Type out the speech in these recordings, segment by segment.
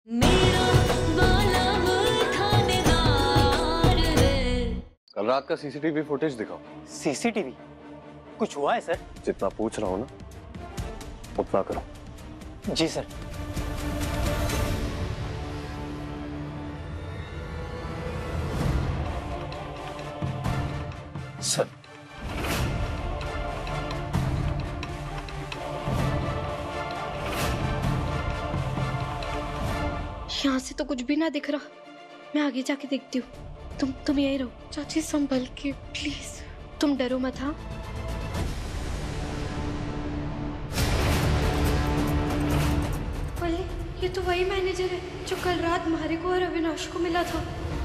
मेरा वाला वो थानेदार है। कल रात का सीसीटीवी फुटेज दिखाओ। सीसीटीवी? कुछ हुआ है सर? जितना पूछ रहा हूँ ना उतना करो। जी सर। सर यहाँ से तो कुछ भी ना दिख रहा। मैं आगे जाके देखती हूँ। तुम यही रहो। चाची संभल के प्लीज। तुम डरो मत। हाँ अरे ये तो वही मैनेजर है जो कल रात मारे को और अविनाश को मिला था।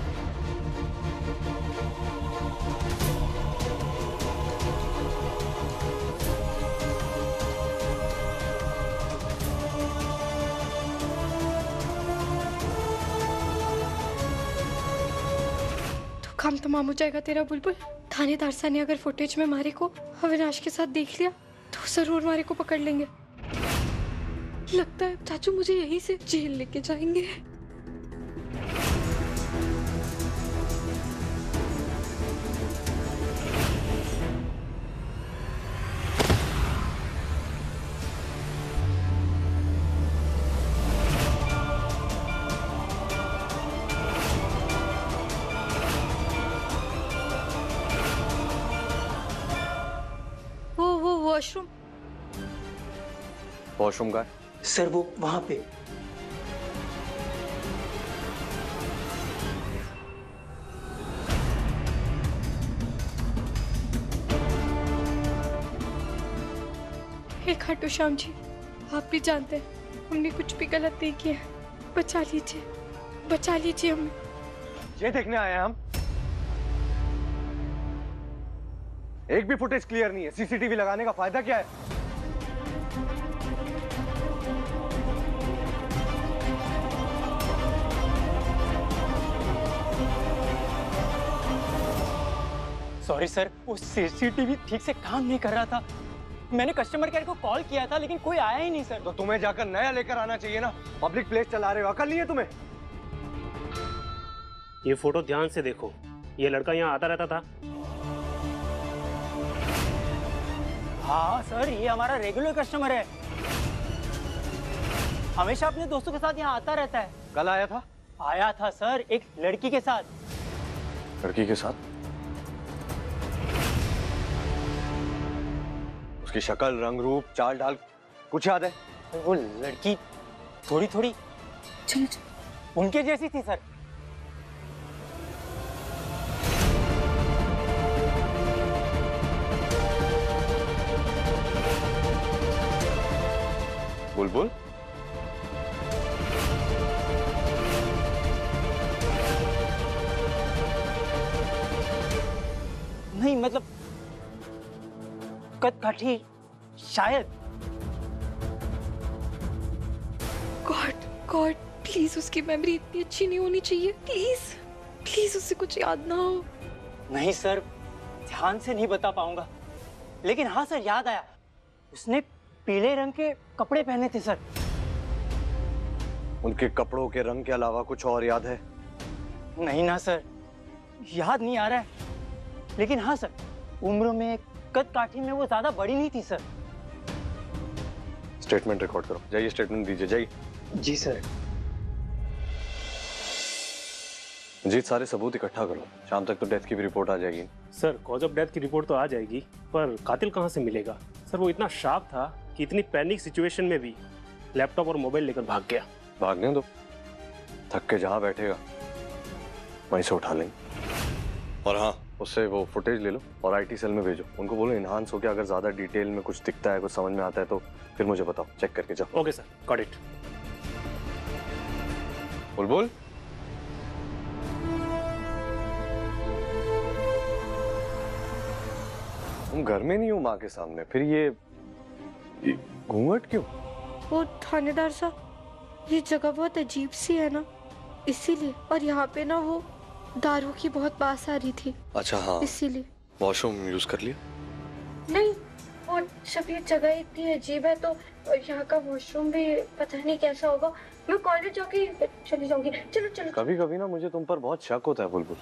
काम तमाम हो जाएगा तेरा बुलबुल। थानेदार सा ने अगर फुटेज में मारे को अविनाश के साथ देख लिया तो जरूर मारे को पकड़ लेंगे। लगता है चाचू मुझे यहीं से जेल लेके जाएंगे। वो वॉशरूम। वॉशरूम का सर वो वहां पे। हे खाटू श्याम जी, आप भी जानते हैं हमने कुछ भी गलत नहीं किया। बचा लीजिए हमें। ये देखने आए हैं हम। एक भी फुटेज क्लियर नहीं है। सीसीटीवी लगाने का फायदा क्या है? सॉरी सर, वो सीसीटीवी ठीक से काम नहीं कर रहा था। मैंने कस्टमर केयर को कॉल किया था लेकिन कोई आया ही नहीं सर। तो तुम्हें जाकर नया लेकर आना चाहिए ना। पब्लिक प्लेस चला रहे हो, अकल नहीं है तुम्हें? ये फोटो ध्यान से देखो। ये लड़का यहाँ आता रहता था। हाँ सर, ये हमारा रेगुलर कस्टमर है। हमेशा अपने दोस्तों के साथ यहाँ आता रहता है। कल आया था? आया था सर, एक लड़की के साथ। लड़की के साथ? उसकी शक्ल, रंग रूप, चाल ढाल कुछ याद है? वो लड़की थोड़ी थोड़ी उनके जैसी थी सर। बुलबुल? नहीं मतलब कदकाठी शायद। गॉड प्लीज, उसकी मेमोरी इतनी अच्छी नहीं होनी चाहिए। प्लीज उससे कुछ याद ना हो। नहीं सर, ध्यान से नहीं बता पाऊंगा, लेकिन हाँ सर याद आया। उसने पीले रंग के कपड़े पहने थे सर। उनके कपड़ों के रंग के अलावा कुछ और याद है? नहीं ना सर, याद नहीं आ रहा है। लेकिन हाँ सर, उम्र में, कद काठी में वो ज्यादा बड़ी नहीं थी सर। स्टेटमेंट रिकॉर्ड करो। जाइए स्टेटमेंट दीजिए, जाइए। जी सर। जीत, सारे सबूत इकट्ठा करो। शाम तक तो डेथ की भी रिपोर्ट आ जाएगी। सर कॉज ऑफ डेथ की रिपोर्ट तो आ जाएगी, पर कातिल कहाँ से मिलेगा? सर वो इतना शार्प था कि इतनी पैनिक सिचुएशन में भी लैपटॉप और मोबाइल लेकर भाग गया। भागने दो, थक के जहाँ बैठेगा वहीं से उठा लेंगे। और हाँ, उससे वो फुटेज ले लो और आईटी सेल में भेजो। उनको बोलो इन्हांस हो के अगर ज्यादा डिटेल में कुछ दिखता है, कुछ समझ में आता है तो फिर मुझे बताओ, चेक करके जाओ। Okay sir, got it. Bulbul? तुम घर में नहीं हो माँ के सामने, फिर ये घूंघट क्यों? वो थानेदार साहब, ये जगह बहुत अजीब सी है ना, इसीलिए। और यहाँ पे ना वो दारू की बहुत बास आ रही थी। अच्छा हाँ, इसीलिए। वॉशरूम यूज कर लिया? नहीं, वो सब ये जगह इतनी अजीब है तो यहाँ का वॉशरूम भी पता नहीं कैसा होगा। मैं कॉलेज जाके चली जाऊंगी। चलो चलो। कभी कभी ना मुझे तुम पर बहुत शक होता है बुलबुल।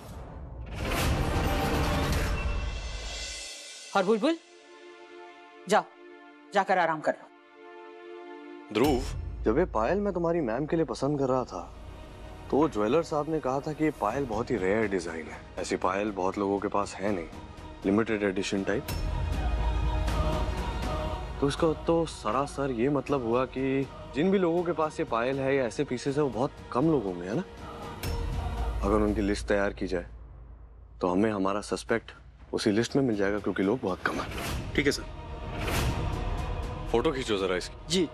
और बुलबुल जाओ, जाकर आराम कर लो। ध्रुव, जब ये पायल मैं तुम्हारी मैम के लिए पसंद कर रहा था तो ज्वेलर साहब ने कहा था कि ये पायल बहुत ही रेयर डिजाइन है, ऐसी पायल बहुत लोगों के पास है नहीं, लिमिटेड एडिशन टाइप। तो इसका तो सरासर ये मतलब हुआ कि जिन भी लोगों के पास ये पायल है या ऐसे पीसेस है वो बहुत कम लोग होंगे, है ना? अगर उनकी लिस्ट तैयार की जाए तो हमें हमारा सस्पेक्ट उसी लिस्ट में मिल जाएगा क्योंकि लोग बहुत कम है। ठीक है सर। फोटो खींचो जरा इसकी। जी।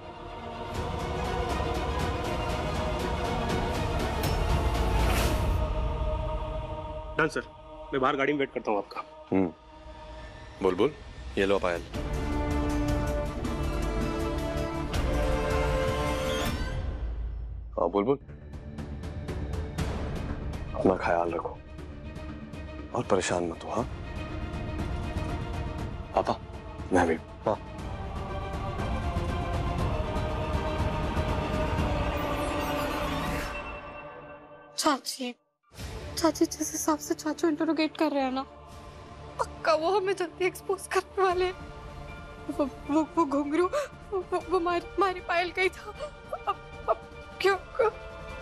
डन सर, मैं बाहर गाड़ी में वेट करता हूँ आपका। बुलबुल, ये लो पायल। हाँ बुलबुल, अपना ख्याल रखो और परेशान मत हो। हाँ पापा, मैं भी। हाँ चाची, चाची जिस हिसाब से चाचू इंटरोगेट कर रहे हैं ना, पक्का वो हमें जल्दी एक्सपोज करने वाले हैं। वो घुंघरू वो मारी पायल का ही था। अब क्या होगा?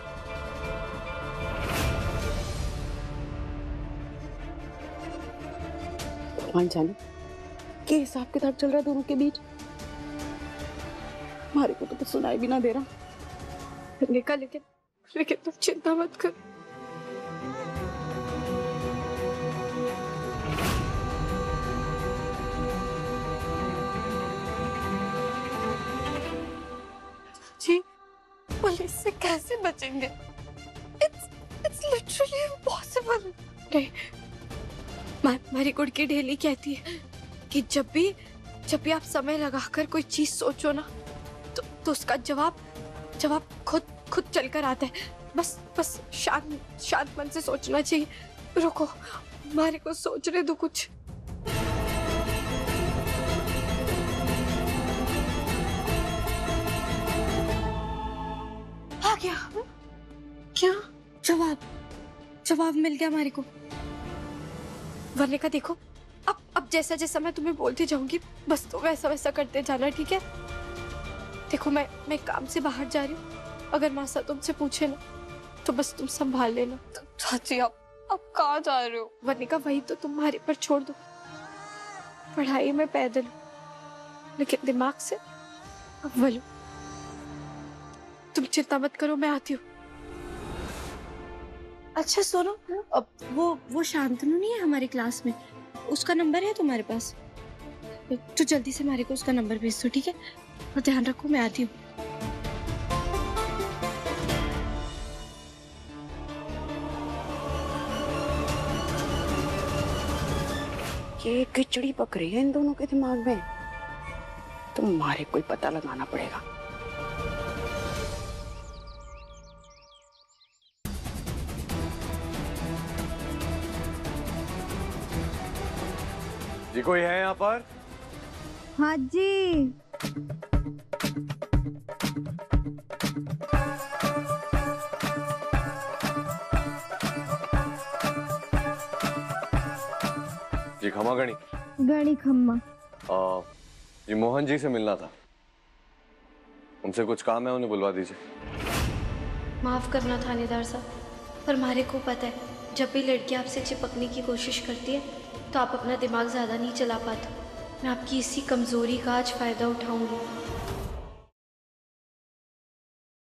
भगवान जाने क्या हिसाब किताब चल रहा है दोनों के बीच। हमारे को तो कुछ सुनाई भी ना दे रहा। निका, लेकिन तुम चिंता मत कर। जी, पुलिस से कैसे बचेंगे? It's literally impossible. नहीं, मारी गुड़ की ढेली कहती है कि जब भी आप समय लगाकर कोई चीज सोचो ना तो उसका जवाब खुद चलकर आता है। बस शांत मन से सोचना चाहिए। रुको, मारे को सोचने दो कुछ। आ गया। क्या जवाब मिल गया हमारे को। वरने का देखो, अब जैसा मैं तुम्हें बोलती जाऊंगी बस तो वैसा करते जाना, ठीक है? देखो मैं काम से बाहर जा रही हूँ, अगर मासा तुमसे पूछे ना तो बस तुम संभाल लेना। तो चाची आप कहाँ जा रहे हो? वरने का वही तो तुम्हारे पर छोड़ दो। पढ़ाई में पैदल लेकिन दिमाग से अव्वल हूँ। तुम चिंता मत करो, मैं आती हूँ। अच्छा सुनो, अब वो शांतनु नहीं है हमारी क्लास में, उसका नंबर है तुम्हारे पास? तो जल्दी से हमारे को उसका नंबर भेज दो, ठीक है? और ध्यान रखो, मैं आती हूँ। ये खिचड़ी पक रही है इन दोनों के दिमाग में। तुम्हारे कोई पता लगाना पड़ेगा। जी कोई है यहाँ पर? हाँ जी। जी खमा गणी। गणी खम्मा। जी मोहन जी से मिलना था, उनसे कुछ काम है, उन्हें बुलवा दीजिए। माफ करना थानेदार साहब, पर हमारे को पता है जब भी लड़की आपसे चिपकने की कोशिश करती है तो आप अपना दिमाग ज्यादा नहीं चला पाते। मैं आपकी इसी कमजोरी का आज फायदा उठाऊंगी।